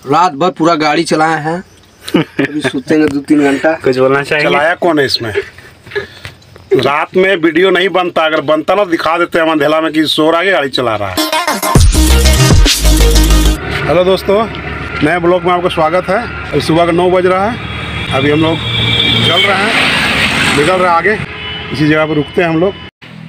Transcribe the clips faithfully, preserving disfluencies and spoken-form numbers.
रात भर पूरा गाड़ी चलाए हैं, अभी सोतेंगे दो तीन घंटा। कुछ बोलना चाहिए? चलाया कौन है इसमें? रात में वीडियो नहीं बनता, अगर बनता ना दिखा देते हैं अंधेला में कि सो रहा है गाड़ी चला रहा है। हेलो दोस्तों, नए ब्लॉग में आपका स्वागत है। अभी सुबह का नौ बज रहा है। अभी हम लोग चल रहे हैं, निकल रहे हैं आगे। इसी जगह पर रुकते हैं हम लोग।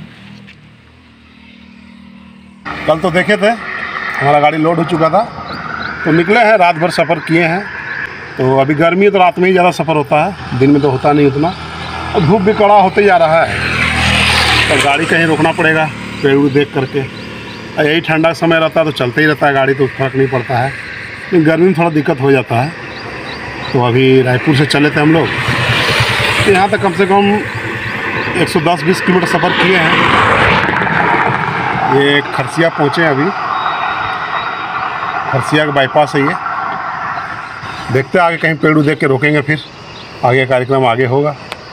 कल तो देखे थे हमारा गाड़ी लोड हो चुका था, तो निकले हैं, रात भर सफ़र किए हैं। तो अभी गर्मी है तो रात में ही ज़्यादा सफ़र होता है, दिन में तो होता नहीं उतना। और धूप भी कड़ा होते जा रहा है, तो गाड़ी कहीं रोकना पड़ेगा पेड़ देख करके। यही ठंडा समय रहता है तो चलते ही रहता है गाड़ी, तो फर्क नहीं पड़ता है। लेकिन गर्मी में थोड़ा दिक्कत हो जाता है। तो अभी रायपुर से चले थे हम लोग, तो यहाँ तक कम से कम एक सौ दस बीस किलोमीटर सफ़र किए हैं। ये खरसिया पहुँचे अभी, खरसिया का बाईपास है ये। देखते हैं आगे कहीं पेड़ देख के रोकेंगे, फिर आगे कार्यक्रम आगे होगा।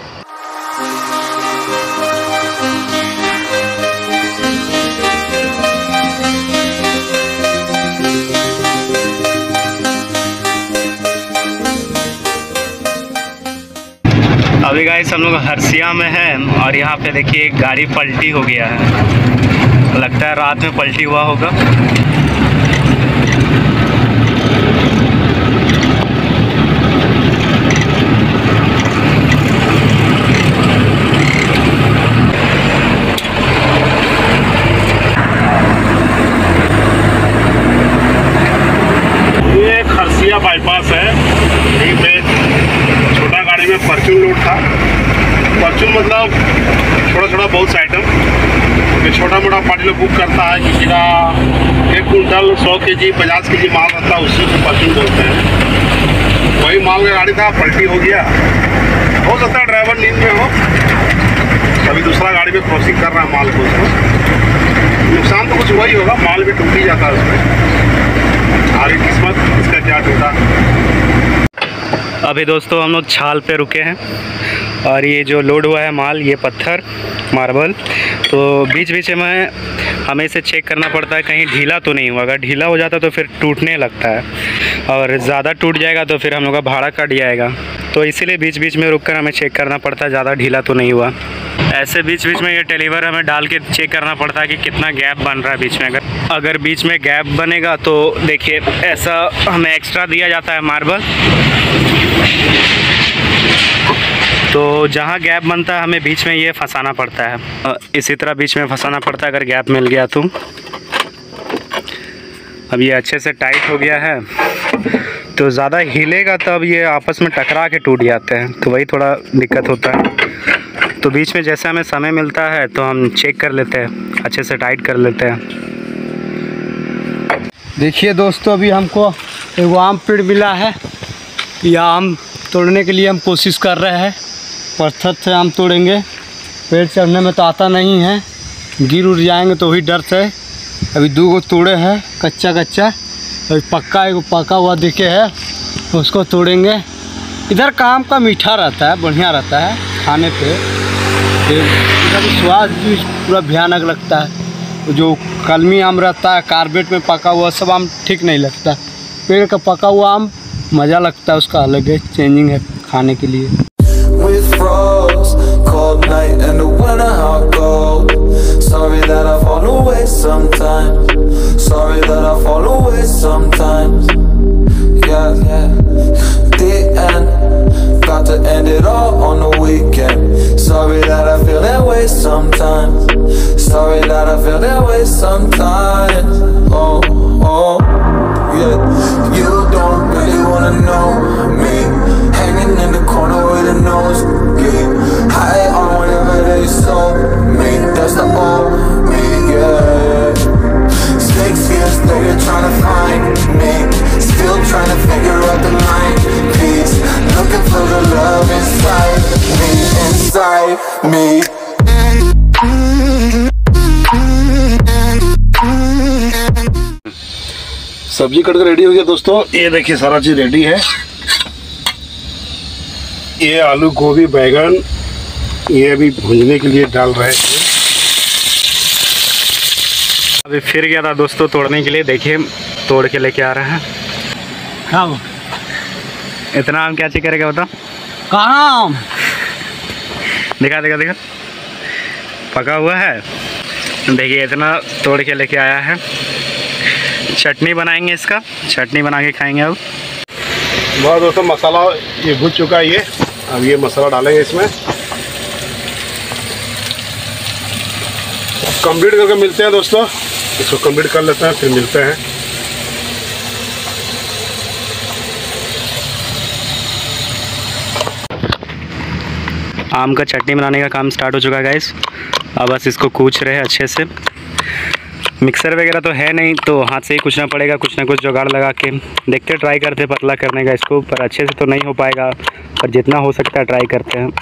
अभी गाइस हम लोग हरसिया में हैं और यहाँ पे देखिए गाड़ी पलटी हो गया है। लगता है रात में पलटी हुआ होगा। ये खरसिया बाईपास है। यहीं पे छोटा गाड़ी में परचून लोड था। परचून मतलब छोटा छोटा बहुत सा आइटम। ये छोटा मोटा पार्टी लोग बुक करता है, किसी का एक कुंटल सौ के जी पचास के जी माल रहता है, उसी को परचून बोलते हैं। वही माल का गाड़ी था, पलटी हो गया। हो सकता है ड्राइवर नींद में हो, कभी दूसरा गाड़ी में क्रॉसिंग कर रहा है माल को। उसको नुकसान तो कुछ वही होगा, माल भी टूट ही जाता है उसमें। आगे किस्मत इसका क्या टूटा। अभी दोस्तों हम लोग छाल पे रुके हैं और ये जो लोड हुआ है माल, ये पत्थर मार्बल, तो बीच बीच में हमें इसे चेक करना पड़ता है कहीं ढीला तो नहीं हुआ। अगर ढीला हो जाता तो फिर टूटने लगता है, और ज़्यादा टूट जाएगा तो फिर हम लोग का भाड़ा कट जाएगा। तो इसीलिए बीच बीच में रुककर हमें चेक करना पड़ता है ज़्यादा ढीला तो नहीं हुआ। ऐसे बीच बीच में ये टेलीवर हमें डाल के चेक करना पड़ता है कि कितना गैप बन रहा है बीच में। अगर अगर बीच में गैप बनेगा तो देखिए ऐसा हमें एक्स्ट्रा दिया जाता है मार्बल। तो जहाँ गैप बनता है हमें बीच में ये फंसाना पड़ता है, इसी तरह बीच में फंसाना पड़ता है अगर गैप मिल गया तो। अब ये अच्छे से टाइट हो गया है, तो ज़्यादा हिलेगा तब ये आपस में टकरा के टूट जाते हैं, तो वही थोड़ा दिक्कत होता है। तो बीच में जैसे हमें समय मिलता है तो हम चेक कर लेते हैं, अच्छे से टाइट कर लेते हैं। देखिए दोस्तों, अभी हमको एक आम पेड़ मिला है। यह आम तोड़ने के लिए हम कोशिश कर रहे हैं। पत्थर से आम तोड़ेंगे, पेड़ चढ़ने में तो आता नहीं है, गिर उड़ जाएंगे तो वही डर से। अभी दो गो तोड़े हैं कच्चा कच्चा, अभी पक्का एक पका हुआ देखे है, उसको तोड़ेंगे। इधर का आम का मीठा रहता है, बढ़िया रहता है खाने पे। इधर स्वाद भी पूरा भयानक लगता है। जो कलमी आम रहता है कार्बेट में पका हुआ, सब आम ठीक नहीं लगता। पेड़ का पका हुआ आम मज़ा लगता है, उसका अलग है, चेंजिंग है खाने के लिए। Got to end it all on the weekend. Sorry that I feel that way sometimes. Sorry that I feel that way sometimes. Oh, oh, yeah. You don't really wanna know me. Hanging in the corner with a nose geek. High on whatever they sold me. That's the old me, yeah. Six years later trying to find me. Still trying to figure out the line piece. Looking for the love inside me, inside me. सब्जी cut कर ready हो गया दोस्तों। ये देखिए सारा चीज़ ready है। ये आलू गोभी बैगन ये अभी भूनने के लिए डाल रहे थे। अभी फिर गया था दोस्तों तोड़ने के लिए, देखिए तोड़ के लेके आ रहे हैं। खाओ। इतना आम क्या चेक करेगा बताओ? कहाँ आम? दिखा दिखा दिखा, पका हुआ है। देखिए इतना तोड़ के लेके आया है। चटनी बनाएंगे, इसका चटनी बना के खाएंगे। अब बहुत दोस्तों मसाला ये भुज चुका है। ये अब ये मसाला डालेंगे इसमें। कंप्लीट करके मिलते हैं दोस्तों, इसको कंप्लीट कर लेते हैं फिर मिलते हैं। आम का चटनी बनाने का काम स्टार्ट हो चुका है गाइस। अब बस इसको कूच रहे हैं अच्छे से। मिक्सर वगैरह तो है नहीं, तो हाथ से ही कुचना पड़ेगा, कुछ ना कुछ जुगाड़ लगा के। देखते ट्राई करते पतला करने का इसको, पर अच्छे से तो नहीं हो पाएगा, पर जितना हो सकता है ट्राई करते हैं।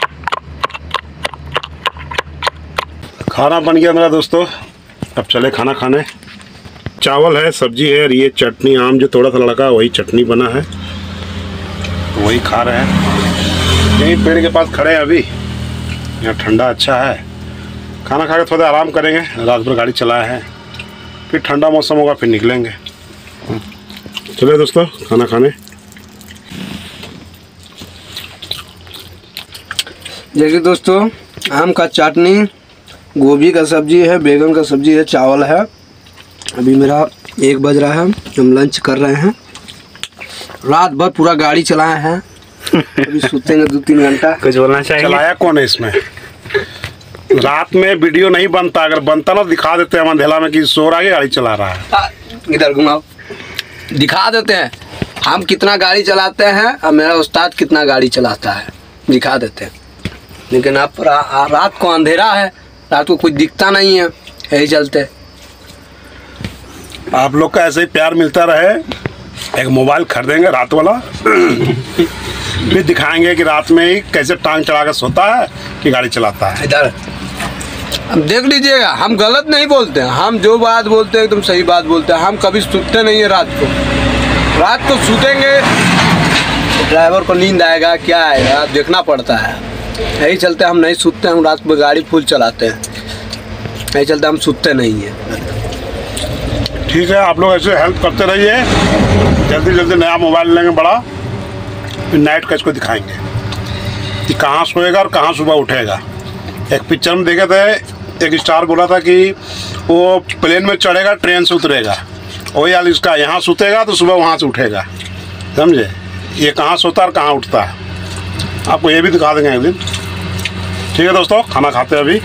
खाना बन गया मेरा दोस्तों, अब चले खाना खाने। चावल है, सब्जी है और ये चटनी, आम जो थोड़ा सा लड़का वही चटनी बना है, वही खा रहे हैं। यहीं पेड़ के पास खड़े हैं अभी, यहाँ ठंडा अच्छा है। खाना खा के थोड़ा आराम करेंगे, रात भर गाड़ी चलाया है, फिर ठंडा मौसम होगा फिर निकलेंगे। चलिए दोस्तों खाना खाने। देखिए दोस्तों, आम का चटनी, गोभी का सब्जी है, बैगन का सब्जी है, चावल है। अभी मेरा एक बज रहा है, हम लंच कर रहे हैं। रात भर पूरा गाड़ी चलाए हैं, अभी सोतेंगे दो तीन घंटा। कुछ बोलना चाहिए? चलाया कौन है इसमें? रात में वीडियो नहीं बनता, अगर बनता ना दिखा देते हैं अंधेला में कि सो रहा है गाड़ी चला रहा है। इधर घुमाओ, दिखा देते हैं हम कितना गाड़ी चलाते हैं और मेरा उस्ताद कितना गाड़ी चलाता है, दिखा देते हैं। लेकिन अब रा, रात को अंधेरा है, रात को कुछ दिखता नहीं है, यही चलते। आप लोग का ऐसे ही प्यार मिलता रहे, एक मोबाइल खरीदेंगे रात वाला, फिर दिखाएंगे कि रात में ही कैसे टांग चढ़ा कर सोता है कि गाड़ी चलाता है। इधर अब देख लीजिएगा, हम गलत नहीं बोलते हैं, हम जो बात बोलते हैं एकदम सही बात बोलते हैं। हम कभी सोते नहीं है रात को। रात को सोतेंगे तो ड्राइवर को नींद आएगा, क्या आएगा देखना पड़ता है। यही चलते हम नहीं सोते, हम रात में गाड़ी फुल चलाते हैं, यही चलते हम सोते नहीं हैं। ठीक है, आप लोग ऐसे हेल्प करते रहिए, जल्दी जल्दी नया मोबाइल लेंगे बड़ा, फिर नाइट का इसको दिखाएंगे कि कहाँ सोएगा और कहाँ सुबह उठेगा। एक पिक्चर में देखे थे, एक स्टार बोला था कि वो प्लेन में चढ़ेगा ट्रेन से उतरेगा, वही हाल इसका, यहाँ सुतेगा तो सुबह वहाँ से उठेगा। समझे? ये कहाँ सोता और कहाँ उठता है, आपको ये भी दिखा देंगे एक दिन। ठीक है दोस्तों, खाना खाते हैं अभी।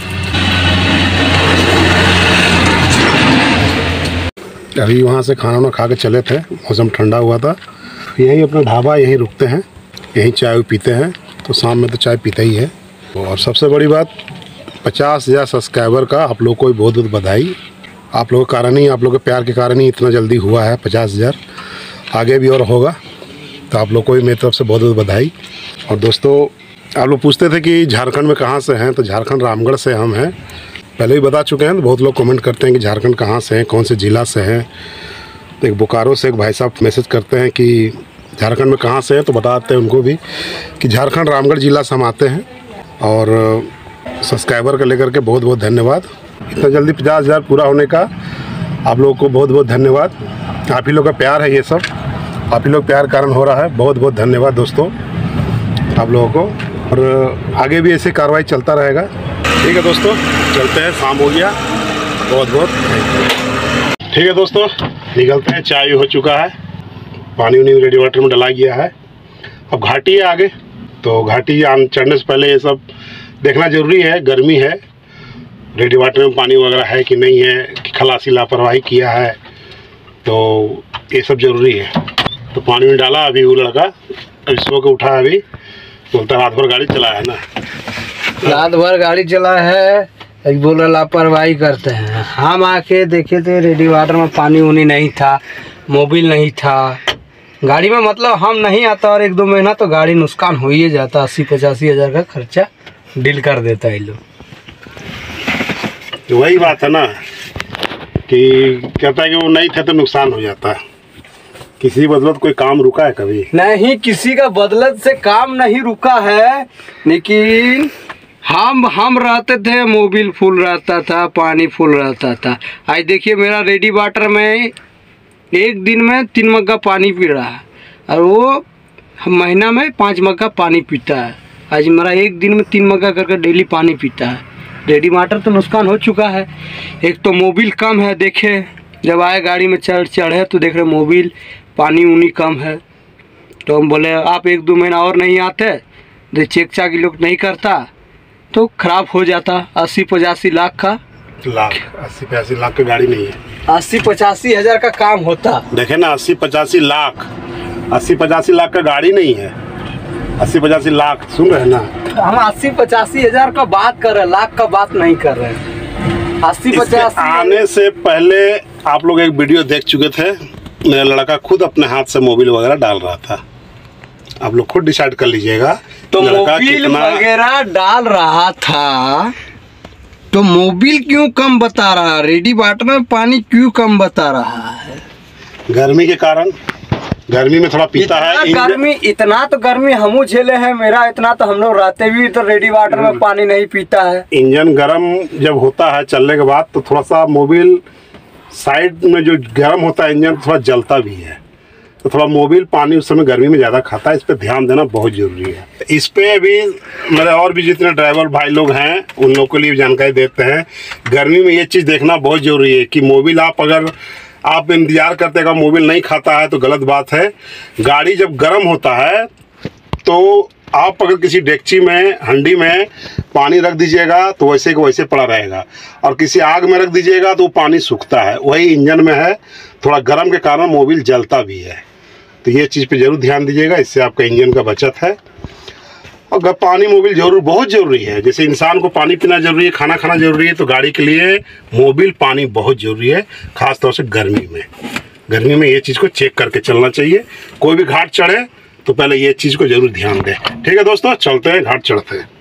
अभी वहाँ से खाना वाना खा के चले थे, मौसम ठंडा हुआ था। यहीं अपना ढाबा, यहीं रुकते हैं, यहीं चाय पीते हैं। तो शाम में तो चाय पीते ही है। और सबसे बड़ी बात, पचास हज़ार सब्सक्राइबर का आप लोग को भी बहुत बहुत बधाई। आप लोगों के कारण ही, आप लोगों के प्यार के कारण ही इतना जल्दी हुआ है पचास हज़ार। आगे भी और होगा, तो आप लोग को भी मेरी तरफ से बहुत बहुत बधाई। और दोस्तों, आप लोग पूछते थे कि झारखंड में कहाँ से हैं, तो झारखंड रामगढ़ से हम हैं, पहले भी बता चुके हैं। तो बहुत लोग कमेंट करते हैं कि झारखंड कहाँ से हैं, कौन से ज़िला से हैं। तो एक बोकारो से एक भाई साहब मैसेज करते हैं कि झारखंड में कहाँ से हैं, तो बताते हैं उनको भी कि झारखंड रामगढ़ ज़िला से हम आते हैं। और सब्सक्राइबर का लेकर के बहुत बहुत धन्यवाद। इतना जल्दी पचास हज़ार पूरा होने का आप लोगों को बहुत बहुत धन्यवाद। आप ही लोग का प्यार है ये सब, आप ही लोग प्यार कारण हो रहा है। बहुत बहुत धन्यवाद दोस्तों आप लोगों को, और आगे भी ऐसे कार्रवाई चलता रहेगा। ठीक है दोस्तों, चलते हैं, शाम हो गया। बहुत बहुत ठीक है दोस्तों, निकलते हैं। चाय हो चुका है, पानी उनी रेडी वाटर में डला गया है। अब घाटी है आगे, तो घाटी चढ़ने से पहले ये सब देखना ज़रूरी है। गर्मी है, रेडी वाटर में पानी वगैरह है कि नहीं है, कि खलासी लापरवाही किया है, तो ये सब ज़रूरी है। तो पानी में डाला अभी, वो लड़का अभी सो के उठा है, अभी बोलता रात भर गाड़ी चला है ना, रात भर गाड़ी चला है, एक बोल रहा लापरवाही करते हैं। हम आके देखे थे रेडी वाटर में पानी उनी नहीं था, मोबिल नहीं था गाड़ी में, मतलब हम नहीं आता और एक दो महीना तो गाड़ी नुकसान हो ही जाता। अस्सी पचासी हज़ार का खर्चा डील कर देता है लोग। वही बात है ना कि कहता है कि वो नहीं थे तो नुकसान हो जाता है। किसी बदलत कोई काम रुका है कभी? नहीं, किसी का बदलत से काम नहीं रुका है, लेकिन हम हम रहते थे, मोबिल फुल रहता था, पानी फुल रहता था। आज देखिए मेरा रेडी वाटर में एक दिन में तीन मग्गा पानी पी रहा है, और वो महीना में पाँच मग्गा पानी पीता है। आज मेरा एक दिन में तीन मग्गा करके डेली पानी पीता है। रेडी वाटर तो नुकसान हो चुका है। एक तो मोबिल कम है, देखे जब आए गाड़ी में चढ़ चढ़े तो देख रहे मोबिल पानी उनी कम है। तो हम बोले आप एक दो महीना और नहीं आते, जो चेक चाक लोग नहीं करता तो ख़राब हो जाता। अस्सी पचासी लाख का लाख अस्सी पचासी लाख की गाड़ी नहीं है, अस्सी पचासी हज़ार का काम होता। देखे ना, अस्सी पचासी लाख अस्सी पचासी लाख का गाड़ी नहीं है, अस्सी पचासी लाख। सुन रहे हैं ना, हम अस्सी पचासी हज़ार का बात कर रहे हैं, लाख का बात नहीं कर रहे हैं। अस्सी पचासी आने से पहले आप लोग एक वीडियो देख चुके थे, मेरा लड़का खुद अपने हाथ से मोबिल वगैरह डाल रहा था। आप लोग खुद डिसाइड कर लीजिएगा तो लड़का मोबिल कितना वगैरह डाल रहा था तो मोबिल क्यों कम बता रहा है, रेडी वाटर में पानी क्यों कम बता रहा है? गर्मी के कारण, गर्मी में थोड़ा पीता है। इतना गर्मी, इतना तो गर्मी हमू झेले हैं, मेरा इतना तो हम लोग रहते भी तो रेडी वाटर में पानी नहीं पीता है। इंजन गर्म जब होता है चलने के बाद तो थोड़ा सा मोबिल साइड में जो गर्म होता है इंजन थोड़ा जलता भी है, तो थोड़ा मोबिल पानी उस समय गर्मी में ज़्यादा खाता है। इस पर ध्यान देना बहुत ज़रूरी है। इस पे भी मेरे और भी जितने ड्राइवर भाई लोग हैं उन लोगों के लिए जानकारी देते हैं। गर्मी में ये चीज़ देखना बहुत ज़रूरी है कि मोबिल आप अगर आप इंतजार करते का मोबिल नहीं खाता है तो गलत बात है। गाड़ी जब गर्म होता है तो आप अगर किसी डेगची में हंडी में पानी रख दीजिएगा तो वैसे को वैसे पड़ा रहेगा, और किसी आग में रख दीजिएगा तो वो पानी सूखता है। वही इंजन में है, थोड़ा गर्म के कारण मोबिल जलता भी है। तो ये चीज़ पे ज़रूर ध्यान दीजिएगा, इससे आपका इंजन का बचत है। और पानी मोबिल जरूर बहुत ज़रूरी है। जैसे इंसान को पानी पीना ज़रूरी है, खाना खाना ज़रूरी है, तो गाड़ी के लिए मोबिल पानी बहुत ज़रूरी है, ख़ास तौर से गर्मी में। गर्मी में ये चीज़ को चेक करके चलना चाहिए। कोई भी घाट चढ़े तो पहले ये चीज़ को ज़रूर ध्यान दें। ठीक है दोस्तों, चलते हैं, घाट चढ़ते हैं।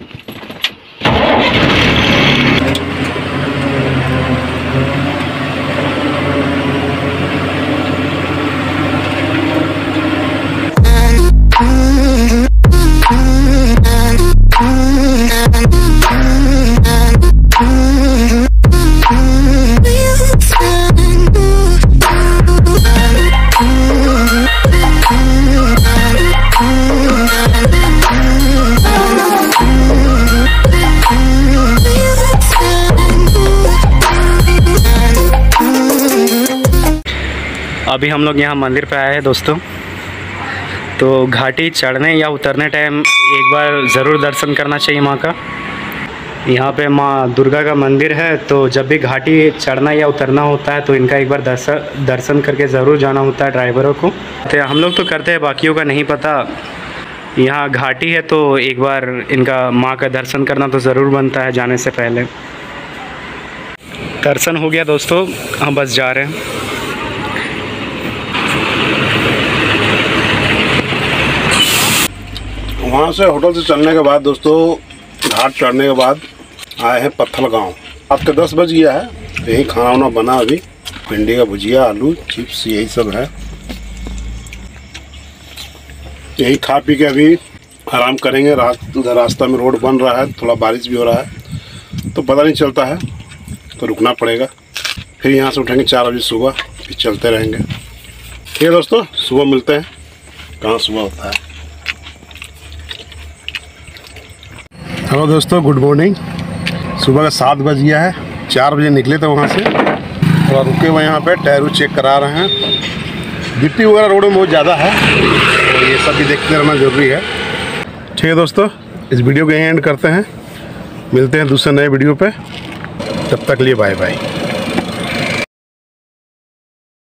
अभी हम लोग यहाँ मंदिर पे आए हैं दोस्तों। तो घाटी चढ़ने या उतरने टाइम एक बार ज़रूर दर्शन करना चाहिए माँ का। यहाँ पे माँ दुर्गा का मंदिर है, तो जब भी घाटी चढ़ना या उतरना होता है तो इनका एक बार दर्शन दर्शन करके ज़रूर जाना होता है ड्राइवरों को। तो हम लोग तो करते हैं, बाकियों का नहीं पता। यहाँ घाटी है तो एक बार इनका माँ का दर्शन करना तो ज़रूर बनता है जाने से पहले। दर्शन हो गया दोस्तों, हम बस जा रहे हैं। वहाँ से होटल से चलने के बाद दोस्तों घाट चढ़ने के बाद आए हैं पत्थल गांव। रात के दस बज गया है, यही खाना वाना बना अभी, भिंडी का भुजिया, आलू चिप्स, यही सब है। यही खा पी के अभी आराम करेंगे। रात उधर रास्ता में रोड बन रहा है, थोड़ा बारिश भी हो रहा है तो पता नहीं चलता है, तो रुकना पड़ेगा। फिर यहाँ से उठेंगे चार बजे सुबह, फिर चलते रहेंगे। ठीक है दोस्तों, सुबह मिलते हैं। कहाँ सुबह होता है। हेलो दोस्तों, गुड मॉर्निंग। सुबह का सात बज गया है, चार बजे निकले थे वहाँ से, थोड़ा रुके हुए यहाँ पे टायर चेक करा रहे हैं। गिट्टी वगैरह रोड में बहुत ज़्यादा है, तो ये सब भी देखते रहना ज़रूरी है। ठीक है दोस्तों, इस वीडियो को यहीं एंड करते हैं, मिलते हैं दूसरे नए वीडियो पे। तब तक लिए बाय बाय।